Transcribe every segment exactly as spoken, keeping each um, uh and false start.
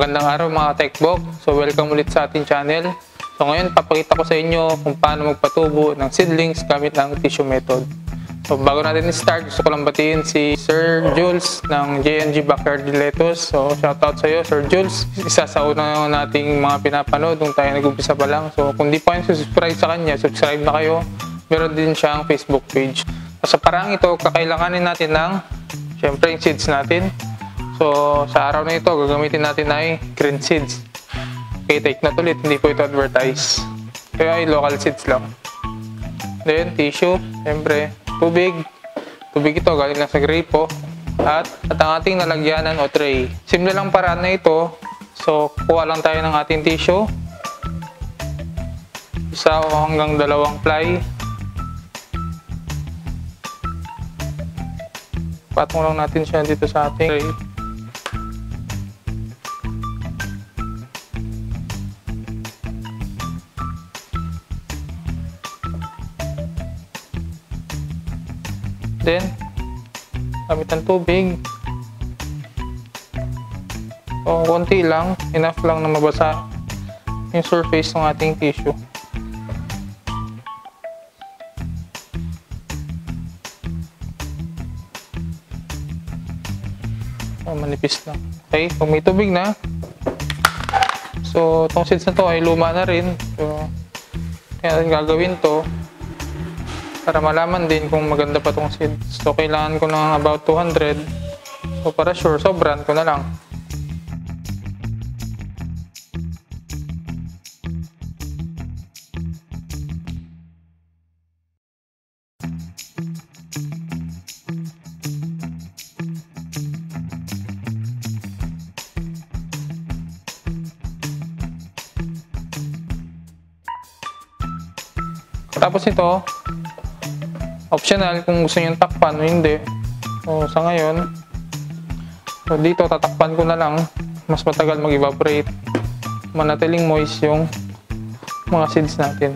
Magandang araw mga Techbox. So welcome ulit sa ating channel. So ngayon papakita ko sa inyo kung paano magpatubo ng seedlings gamit ng tissue method. So bago natin i-start, gusto ko lang batiin si Sir Jules ng J and G Backyard Lettuce. So shoutout sa iyo Sir Jules. Isa sa una nating mga pinapanood nung tayo nag-umpisa pa lang. So kung di pa kayo subscribe sa kanya, subscribe na kayo. Meron din siyang Facebook page. So, sa paraang ito, kakailanganin natin ng syempre yung seeds natin. So sa araw na ito, gagamitin natin ay green seeds. Okay, take na ulit, hindi po ito advertise. Kaya ay local seeds lang. Then tissue, syempre tubig. Tubig ito galing lang sa gripo. At, at ang ating nalagyanan o tray. Simple lang paraan na ito. So kuha lang tayo ng ating tissue. Isa o hanggang dalawang ply. Patong lang natin siya dito sa ating tray. Then, gamit ng tubig. So, konti lang. Enough lang na mabasa yung surface ng ating tissue. So, manipis lang. Okay, kung may tubig na. So, itong seeds na to ay luma na rin. So, kaya natin gagawin to para malaman din kung maganda pa tong seeds. So, kailangan ko ng about two hundred. So, para sure, sobran ko na lang. Tapos ito, optional kung gusto nyo takpan o hindi. So, sa ngayon, so dito tatakpan ko na lang. Mas matagal mag-evaporate. Manatiling moist yung mga seeds natin.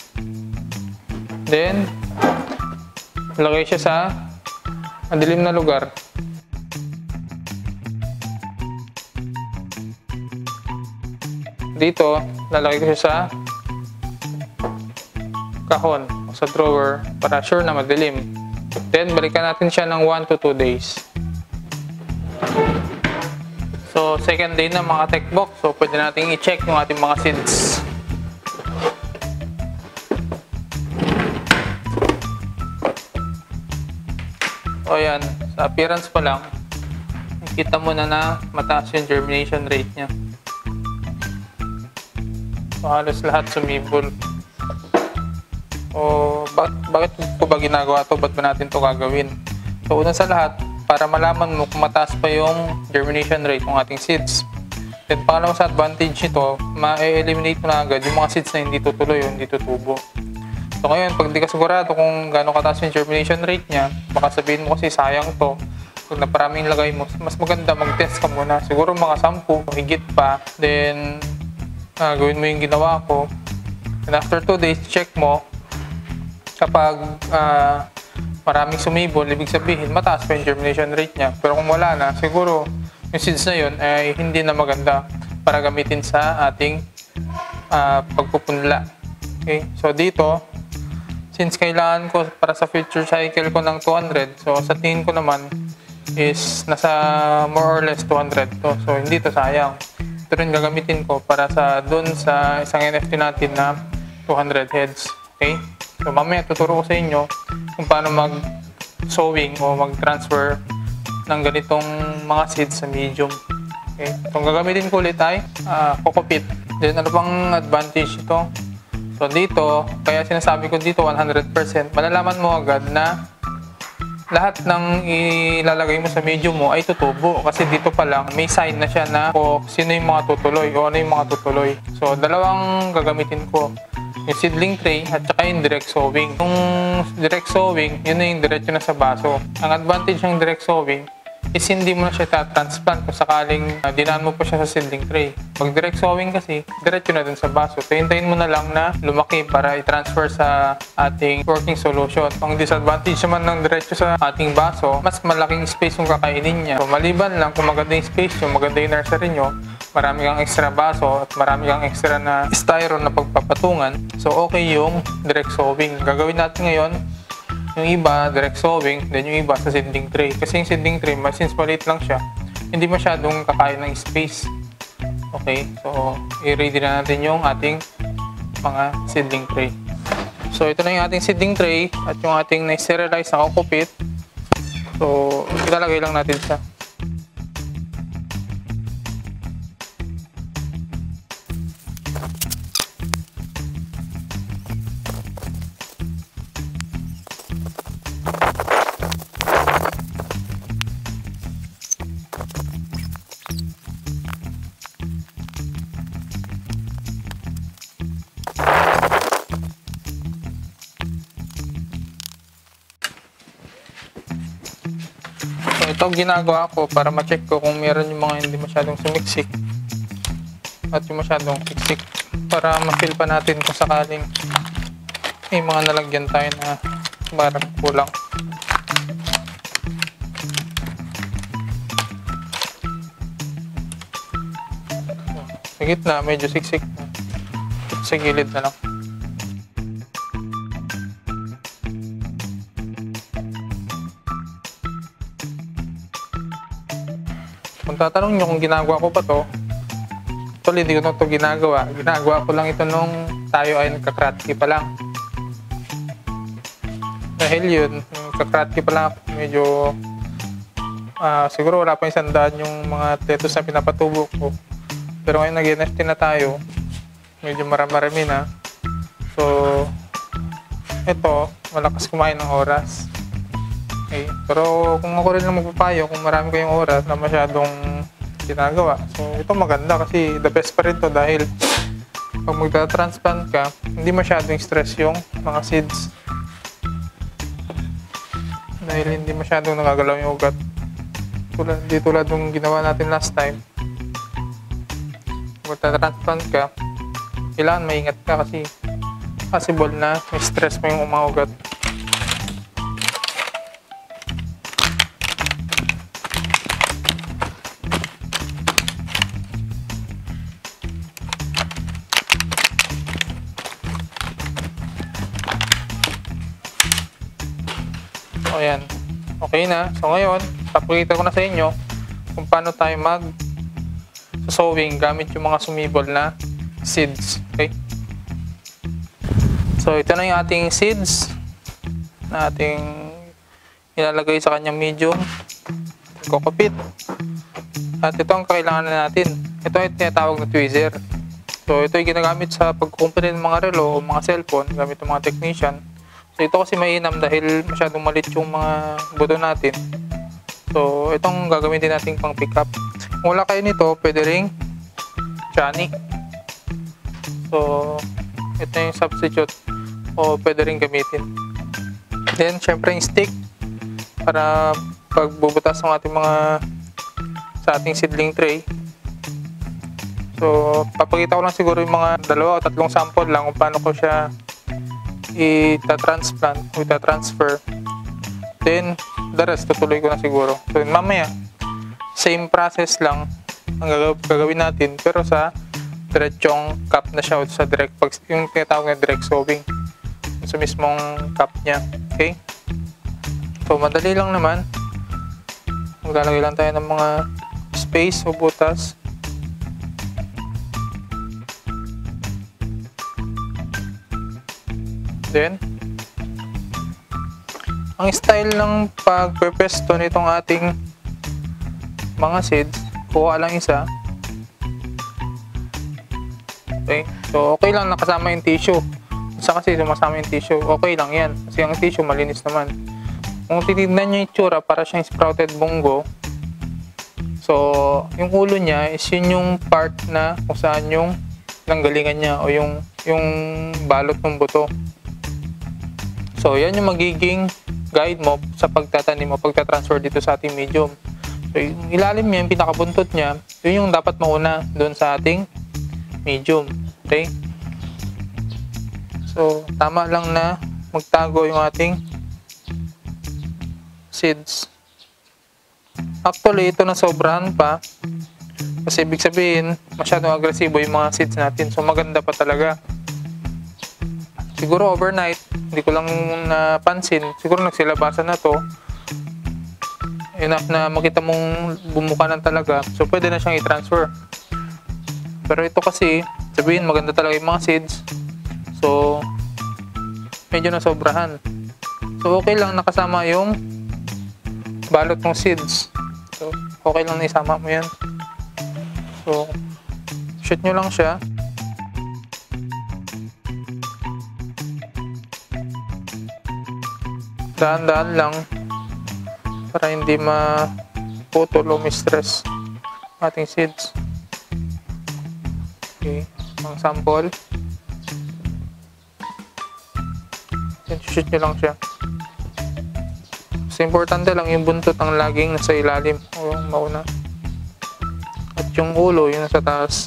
Then, lagay siya sa madilim na lugar. Dito, lalagay ko siya sa kahon o sa drawer para sure na madilim. Then, balikan natin siya ng one to two days. So, second day na mga Techbox. So, pwede natin i-check yung ating mga seeds. So, ayan. Sa appearance pa lang, nakita mo na na mataas yung germination rate niya. So, halos lahat sumibol. O bak bakit ko ba ginagawa to? Ba't ba natin to gagawin? So una sa lahat, para malaman mo kung mataas pa yung germination rate ng ating seeds. Then pangalawa sa advantage nito, ma-eliminate mo na agad yung mga seeds na hindi tutuloy o hindi tutubo. So ngayon, pag di ka sigurado kung gaano kataas yung germination rate niya, baka sabihin mo kasi sayang to. Kung naparaming lagay mo, mas maganda mag-test ka muna. Siguro mga sampu, higit pa. Then, uh, gawin mo yung ginawa ko. And after two days, check mo. Kapag uh, maraming sumibol, ibig sabihin mataas pa yung germination rate niya. Pero kung wala na, siguro yung seeds na yun ay hindi na maganda para gamitin sa ating uh, pagpupunla. Okay? So dito, since kailangan ko para sa future cycle ko ng two hundred, so sa tingin ko naman is nasa more or less two hundred to. So hindi to sayang. Ito rin gagamitin ko para sa dun sa isang N F T natin na two hundred heads. Okay? So mamaya tuturo ko sa inyo kung paano mag-sowing o mag-transfer ng ganitong mga seeds sa medium. Okay? So ang gagamitin ko ulit ay uh, coco peat. Then ano pang advantage ito? So dito, kaya sinasabi ko dito one hundred percent, malalaman mo agad na lahat ng ilalagay mo sa medium mo ay tutubo. Kasi dito pa lang may sign na siya na o sino yung mga tutuloy o ano yung mga tutuloy. So dalawang gagamitin ko. Yung seedling tray at saka yung direct sowing. Yung direct sowing, yun na yung diretso na sa baso. Ang advantage ng direct sowing, is hindi mo na siya ta-transplant kung sakaling uh, dinaan mo pa siya sa seedling tray. Pag direct sowing kasi, diretso na dun sa baso. So, hintayin mo na lang na lumaki para i-transfer sa ating working solution. Ang disadvantage naman ng diretso sa ating baso, mas malaking space yung kakainin niya. So, maliban lang kung maganda yung space nyo, maganda yung nursery nyo, marami kang extra baso at marami kang extra na styro na pagpapatungan. So, okay yung direct sowing. Gagawin natin ngayon, yung iba, direct sowing, then yung iba sa seedling tray. Kasi yung seedling tray, since maliit lang siya, hindi masyadong kakain ng space. Okay, so i-ready na natin yung ating mga seedling tray. So ito na yung ating seedling tray at yung ating na-sterilize na coco-pit. So ilalagay lang natin siya. Ito ginagawa ko para ma-check ko kung meron yung mga hindi masyadong sumiksik at yung masyadong siksik para ma-feel pa natin kung sakaling may mga nalagyan tayo na parang kulang. Sa gitna medyo siksik na, sa gilid na lang. Kung tatanong nyo kung ginagawa ko pa to, actually hindi ko na to ginagawa. Ginagawa ko lang ito nung tayo ay nagkakratki pa lang. Dahil yun, nagkakratki pa lang ako, medyo uh, siguro wala pa isang daan yung mga lettuce na pinapatubo ko. Pero ngayon nag-N F T na tayo, medyo marami-marami na. So, ito, malakas kumain ng oras. Okay. Pero kung ako rin lang magpapayo, kung marami kayong oras na masyadong ginagawa, so ito maganda kasi the best pa rin to dahil pag magta-transplant ka, hindi masyadong stress yung mga seeds. Dahil hindi masyadong nagagalaw yung ugat. Tulad, di tulad nung ginawa natin last time. Kung magta-transplant ka, kailangan maingat ka kasi possible na may stress mo yung mga ugat. So, ayan. Okay na. So, ngayon, papakita ko na sa inyo kung paano tayo mag sowing gamit yung mga sumibol na seeds. Okay? So, ito na yung ating seeds na ating ilalagay sa kanyang medium coco-pit. At ito ang kailangan na natin. Ito ay tinatawag na tweezer. So, ito ay ginagamit sa pagkukumpuni ng mga relo o mga cellphone gamit ng mga technician. So, ito kasi mainam dahil masyadong malit yung mga buto natin. So, itong gagamitin natin pang pick up. Kung wala kayo nito, pwede ring chani. So, ito yung substitute o pwede ring gamitin. Then, syempre yung stick para pagbubutas ng ating mga sa ating seedling tray. So, papakita ko lang siguro yung mga dalawa o tatlong sample lang kung paano ko siya ita-transplant o ita-transfer. Then, the rest, tutuloy ko na siguro. So, mamaya, same process lang ang gagawin natin pero sa diretsong cup na siya o sa direct, yung tinatawag na direct sowing. Sa mismong cup niya. Okay? So, madali lang naman. Maglalagay lang tayo ng mga space o butas. Then, ang style ng pagpepesto nitong ating mga seeds, kuha lang isa. Okay, so okay lang nakasama yung tissue. Isa kasi sumasama yung tissue, okay lang yan. Kasi ang tissue malinis naman. Kung titignan nyo yung itsura, para siyang sprouted bungo. So, yung ulo niya is yun yung part na kung saan yung nanggalingan niya o yung, yung balot ng buto. So, yan yung magiging guide mo sa pagtatanim mo, pagtatransfer dito sa ating medium. So, yung ilalim niya, yung pinakabuntot niya, yun yung dapat mauna doon sa ating medium. Okay? So, tama lang na magtago yung ating seeds. Actually, ito na sobrahan pa. Kasi ibig sabihin, masyadong agresibo yung mga seeds natin. So, maganda pa talaga. Siguro overnight, hindi ko lang napansin. Siguro nagsilabasan na to. Enough na makita mong bumuka na talaga. So, pwede na siyang i-transfer. Pero ito kasi, sabihin maganda talaga yung mga seeds. So, medyo nasobrahan. So, okay lang nakasama yung balot ng seeds. So, okay lang na isama mo yan. So, shoot nyo lang siya. Daan-daan lang para hindi maputol o mistress ating seeds. Okay, ang sample. Then, shoot nyo lang siya. So, importante lang yung buntot ang laging nasa ilalim o yung mauna. At yung ulo, yung nasa taas.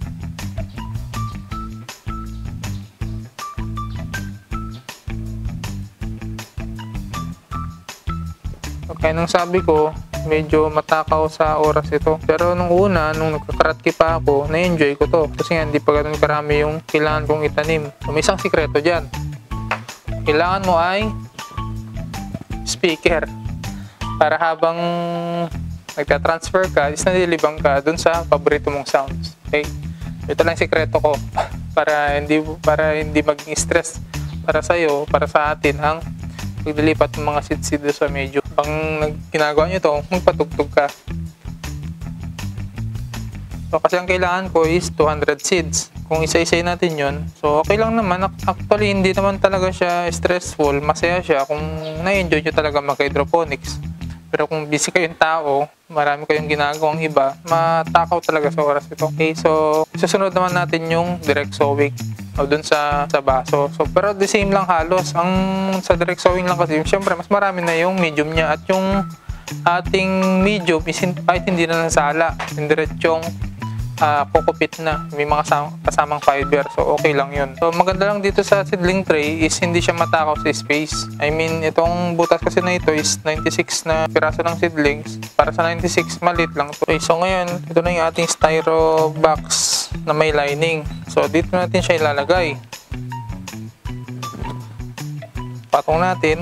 Kaya nung sabi ko, medyo matakaw sa oras ito. Pero nung una, nung nagkakaratki pa ako, na-enjoy ko to. Kasi nga, hindi pa ganun karami yung kailangan kong itanim. So, may isang sikreto dyan. Kailangan mo ay speaker. Para habang nagka-transfer ka, is nalilibang ka dun sa paborito mong sounds. Okay? Ito lang yung sikreto ko. para hindi para hindi maging stress para sa'yo, para sa atin, ang paglilipat ng mga seed-seed sa medyo. Pang ginagawa nyo to, magpatugtog ka. So, kasi ang kailangan ko is two hundred seeds. Kung isa-isay natin yun, so okay lang naman. Actually, hindi naman talaga siya stressful. Masaya siya kung na-enjoy nyo talaga mag-hydroponics. Pero kung busy kayong tao, marami kayong ginagawang iba, matakaw talaga sa oras ito. Okay, so susunod naman natin yung direct sowing o dun sa, sa baso. So, pero the same lang halos. Ang sa direct sowing lang kasi, syempre, mas marami na yung medium niya. At yung ating medium is kahit hindi na nasala, indiretsyong uh, kukupit na. May mga kasamang fiber. So, okay lang yun. So, maganda lang dito sa seedling tray is hindi siya matakaw sa space. I mean, itong butas kasi na ito is ninety-six na piraso ng seedlings. Para sa ninety-six, malit lang to. Okay, so ngayon, ito na yung ating styro box na may lining. So, dito natin siya ilalagay. Patong natin.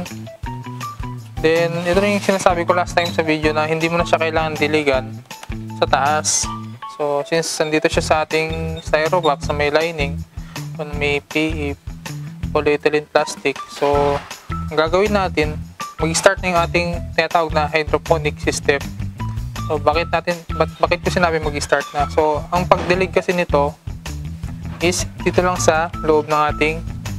Then, ito na yung sinasabi ko last time sa video na hindi mo na siya kailangan diligan sa taas. So, since nandito siya sa ating styro box na may lining, kung may P E, polyethylene plastic. So, ang gagawin natin, mag-start na yung ating tinatawag na hydroponic system. So, bakit natin, bak bakit ko sinabi mag-start na? So, ang pagdilig kasi nito is dito lang sa loob ng ating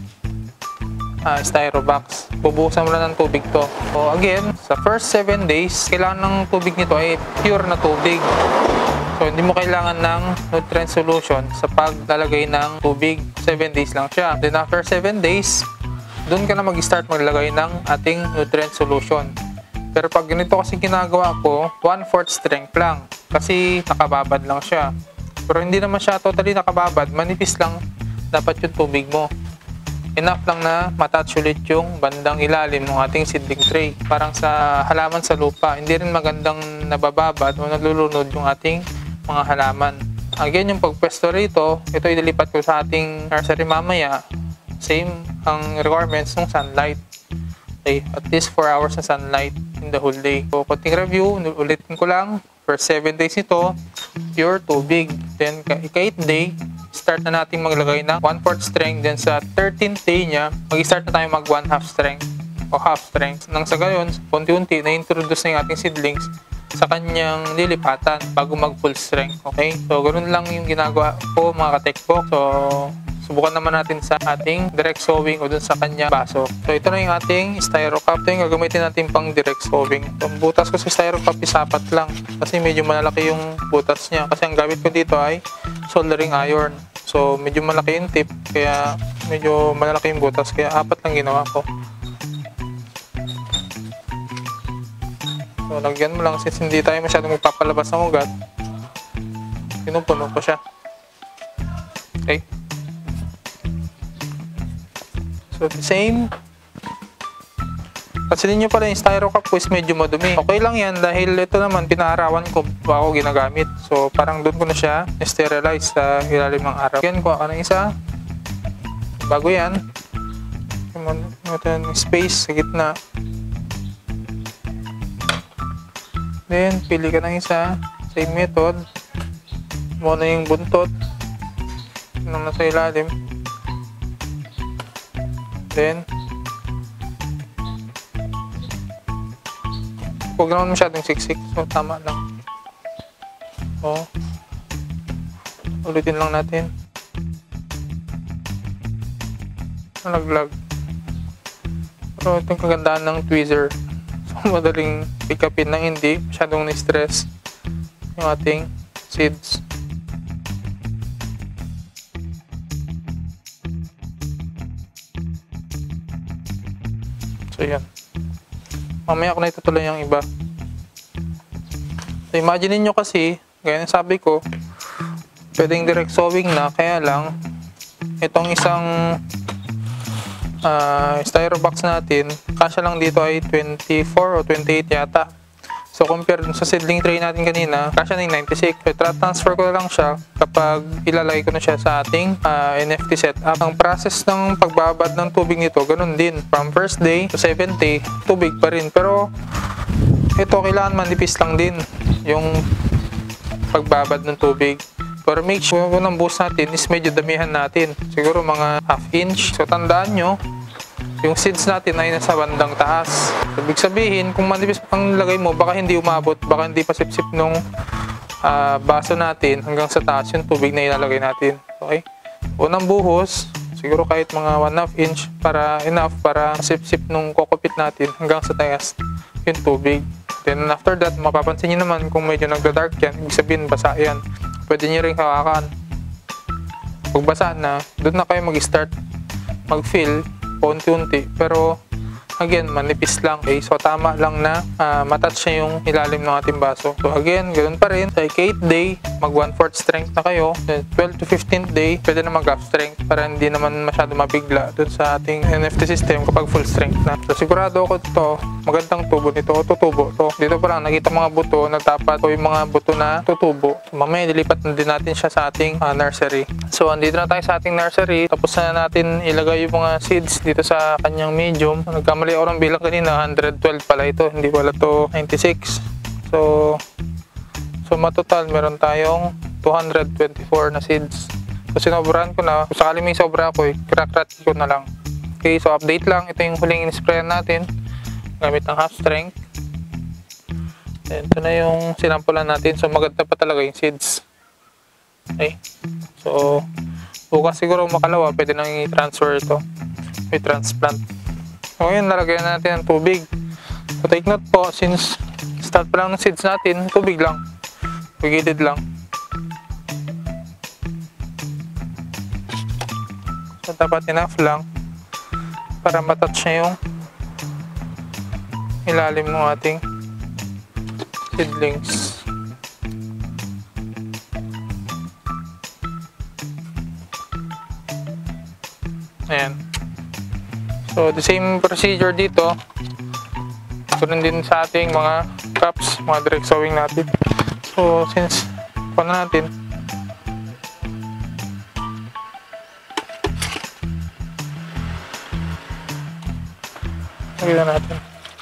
uh, styro box. Bubuhusan mo lang ng tubig to. So, again, sa first seven days, kailangan ng tubig nito ay pure na tubig. So, hindi mo kailangan ng nutrient solution sa paglalagay ng tubig. seven days lang siya. Then, after seven days, doon ka na mag-start maglagay ng ating nutrient solution. Pero pag ganito kasi ginagawa ko, one fourth strength lang. Kasi nakababad lang siya. Pero hindi naman siya totally nakababad. Manipis lang dapat yung tubig mo. Enough lang na matouch ulit yung bandang ilalim ng ating seedling tray. Parang sa halaman sa lupa, hindi rin magandang nabababad o nalulunod yung ating mga halaman. Again, yung pagpwesto rito, ito idilipat ko sa ating nursery mamaya. Same ang requirements ng sunlight. Okay, at least four hours na sunlight in the whole day. So, konting review, ulitin ko lang. For seven days ito, pure tubig. Then, ika-eighth day, start na natin maglagay ng one fourth strength. Then, sa thirteenth day niya, mag-start na tayo mag one half strength o half strength. Nang sa gayon, unti-unti, na-introduce na yung ating seedlings sa kanyang lilipatan bago mag full strength. Okay? So, ganun lang yung ginagawa ko mga ka-techbox. So, subukan naman natin sa ating direct sowing o dun sa kanya baso. So, ito na yung ating styro cup. Ito yung gagamitin natin pang direct sowing. So, ang butas ko sa styro cup is apat lang. Kasi medyo malaki yung butas niya. Kasi ang gamit ko dito ay soldering iron. So, medyo malaki yung tip. Kaya medyo malaki yung butas. Kaya apat lang ginawa ko. So, lagyan mo lang since hindi tayo masyadong magpapalabas ng ugat. Pinupuno ko siya. Okay. So, the same. Pansinin nyo pala yung styro cup ko is medyo madumi. Okay lang yan dahil ito naman pinaarawan ko ba ako ginagamit. So, parang doon ko na siya sterilize sa ilalim ng araw. Yan, kuha ka ng isa. Bago yan. Natin space sa gitna. Then, pili ka ng isa. Same method. Muna yung buntot. Yung nasa ilalim. Then, huwag naman masyadong siksik. So, tama lang. O. Ulitin lang natin. Nalaglag. Pero ito yung kagandaan ng tweezer. So, madaling pick upin ng hindi masyadong na-stress yung ating seeds. So, yan. Mamaya ko na itutuloy yung iba. So, imagine nyo kasi, gaya ng sabi ko, pwedeng direct sewing na, kaya lang, itong isang uh, styro box natin, kasya lang dito ay twenty-four o twenty-eight yata. So, compare sa seedling tray natin kanina, kasya na yung ninety-six. So, transfer ko na lang siya kapag ilalagay ko na siya sa ating uh, N F T setup. Ang process ng pagbabad ng tubig nito, ganun din. From first day to seventh day, tubig pa rin. Pero, ito kailangan manipis lang din yung pagbabad ng tubig. Pero make sure kung ang buhos natin is medyo damihan natin. Siguro mga half inch. So, tandaan nyo, yung seeds natin ay nasa bandang taas. Ibig sabihin, kung manipis ang lagay mo, baka hindi umabot, baka hindi pasipsip nung uh, baso natin hanggang sa taas yung tubig na ilalagay natin. Okay? Unang buhos, siguro kahit mga one half inch para enough para sip-sip nung kokopit natin hanggang sa taas yung tubig. Then after that, mapapansin nyo naman kung medyo nagda-dark yan, ibig sabihin basa yan. Pwede nyo rin hawakan. Pag basa na, doon na kayo mag-start mag-fill unti-unti, pero again, manipis lang. Okay? So, tama lang na uh, matouch niya yung ilalim ng ating baso. So, again, ganoon pa rin. Sa eighth day, mag one fourth strength na kayo. Then, twelfth to fifteenth day, pwede na mag half strength para hindi naman masyado mabigla dun sa ating N F T system kapag full strength na. So, sigurado ako ito, magandang tubo nito o tutubo to. Dito pa lang, nakita mga buto na dapat o yung mga buto na tutubo. So, mamaya, nilipat na din natin siya sa ating uh, nursery. So, andito na tayo sa ating nursery. Tapos na natin ilagay yung mga seeds dito sa kanyang medium. Nagkamali ako ng bilang kanina, one hundred twelve pala ito, hindi pala to ninety-six. So, so matotal, meron tayong two hundred twenty-four na seeds. So, sinobrahan ko na. Kung sakali may sobra ako, eh, crack-crack ko na lang. Okay, so update lang. Ito yung huling in-sprayan natin. Gamit ng half strength. And ito na yung sinampulan natin. So, maganda pa talaga yung seeds. Okay. So, bukas siguro makalawa, pwede nang i-transfer ito. May transplant. So, ngayon, nalagyan natin ng tubig. So, take note po, since start pa lang ng seeds natin, tubig lang. Pagilid lang. So, dapat enough lang para matouch niya yung ilalim ng ating seedlings. Ayan. So, the same procedure dito. Ganun din sa ating mga cups, mga direct sewing natin. So, since paano natin, lagyan natin.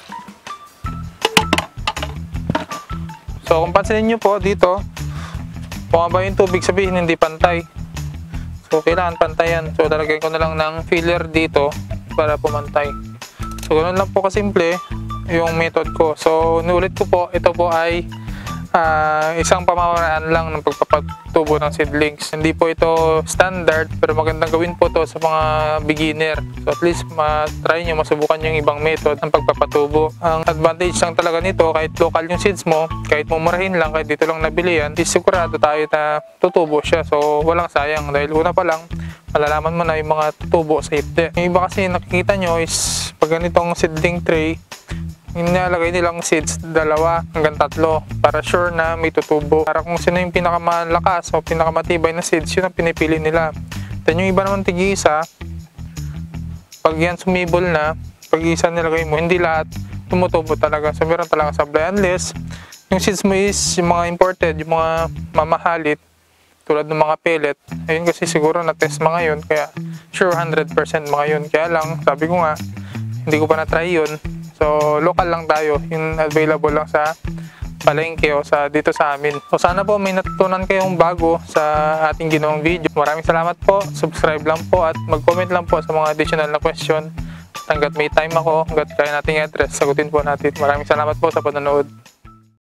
So, kung pansinin nyo po dito, bumaba yung tubig, sabihin hindi pantay. So, kailangan pantayan. So, talagyan ko na lang ng filler dito para pumantay. So, ganoon lang po kasimple yung method ko. So, nulit ko po, ito po ay uh, isang pamamaraan lang ng pagpapatubo ng seedlings. Hindi po ito standard, pero magandang gawin po to sa mga beginner. So, at least matry nyo, masubukan yung ibang method ng pagpapatubo. Ang advantage lang talaga nito, kahit local yung seeds mo, kahit mumurahin lang, kahit dito lang nabili yan, is sigurado tayo na tutubo siya. So, walang sayang. Dahil una pa lang, malalaman mo na yung mga tutubo sa ipde. Yung iba kasi nakikita nyo is pag ganitong seedling tray, yung nilalagay nilang seeds, dalawa hanggang tatlo, para sure na may tutubo. Para kung sino yung pinakamalakas o pinakamatibay na seeds, yun ang pinipili nila. Then yung iba naman tig-isa, pag yan sumibol na, pag isa nilagay mo, hindi lahat tumutubo talaga. So meron talaga supply, unless yung seeds mo is yung mga imported, yung mga mamahalit, tulad ng mga pellet. Ayun kasi siguro na-test mga yun, kaya sure one hundred percent mga yun. Kaya lang, sabi ko nga, hindi ko pa na-try yun. So local lang tayo, yung available lang sa palengke o sa dito sa amin. So sana po may natutunan kayong bago sa ating ginawang video. Maraming salamat po, subscribe lang po at mag-comment lang po sa mga additional na question. Hanggat may time ako, hanggat kaya nating i-address, sagutin po natin. Maraming salamat po sa panonood.